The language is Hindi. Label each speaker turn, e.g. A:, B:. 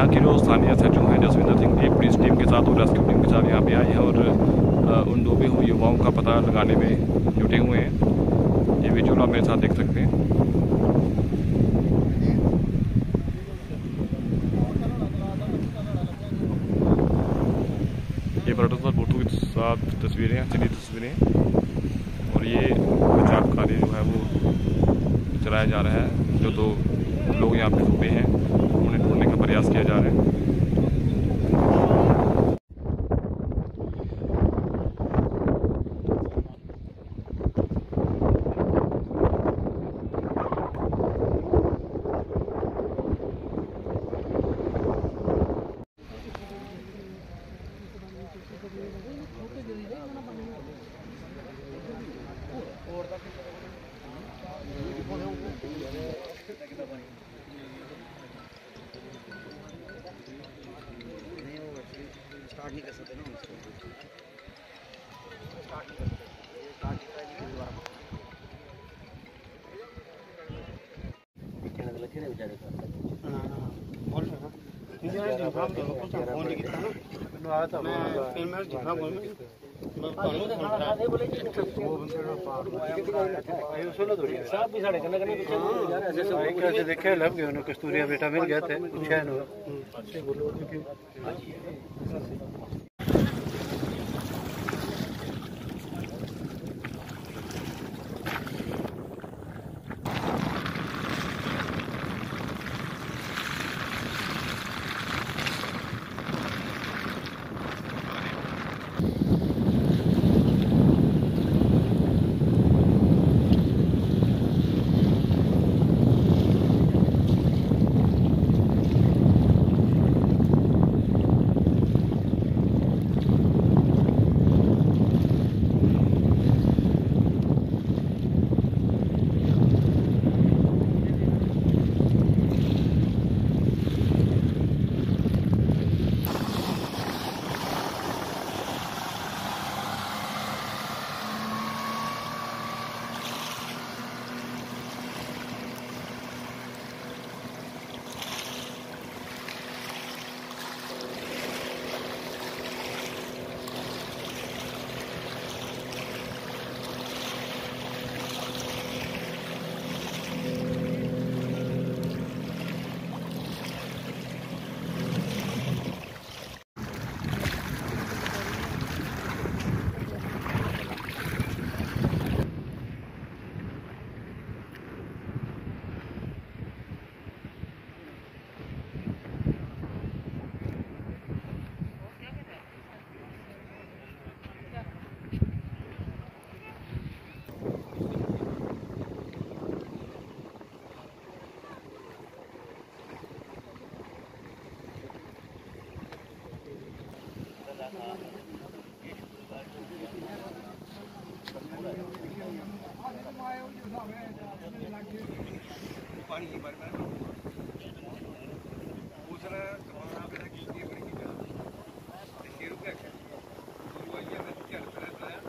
A: यहाँ की जो स्थानीय एसएचओ हैं जसविंदर सिंह जी पुलिस टीम के साथ और रेस्क्यू टीम के साथ यहाँ पे आए हैं और उन डूबे हुए युवाओं का पता लगाने में जुटे हुए हैं। ये विजुअल आप मेरे साथ देख सकते हैं। ये प्रोड्यूसर भुट्टो के साथ तस्वीरें हैं, चली तस्वीरें, और ये बचाव कार्य जो है वो चलाया जा रहा है। जो दो लोग यहाँ पे डूबे हैं उन्हें ढूंढने का प्रयास किया जा रहा है।
B: स्टार्ट नहीं कर सकते ना उसको, स्टार्ट नहीं कर सकते, स्टार्ट नहीं करेंगे दोबारा पीछे लगे थे बेचारे का। हां बोल रहा था यार हम तो फोन नहीं किया ना, मैंने आया था फिर मैं झगड़ा बोल मैं पालो का खाना दे बोले कि वो बंदे का पार ये सुनो थोड़ी साहब भी साढ़े कने कने पीछे यार ऐसे सब कैसे देखे लग गए उन्हें कस्तूरिया बेटा मिल गया थे कुछ है ना अच्छे बोलो कि हां जी पानी की बार पूछ रहा है कमाना पे कि ये बड़ी की शेर रुपए है वो ये में क्या रहता है।